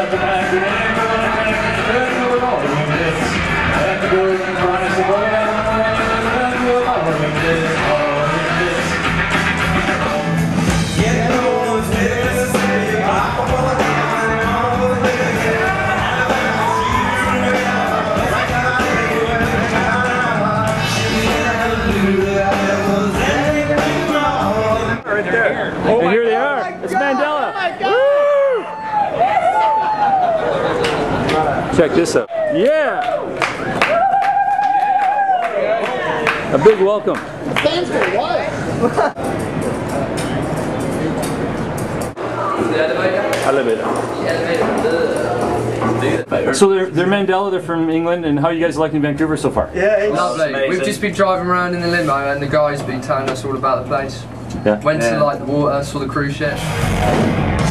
And here they are. It's Mendella. Woo! Check this out. Yeah. A big welcome. Thanks for what? Elevator. So they're Mendella, they're from England, and how are you guys liking Vancouver so far? Yeah, it's lovely. amazing. We've just been driving around in the limo and the guys been telling us all about the place. Yeah. Went to like the water, saw the cruise ship.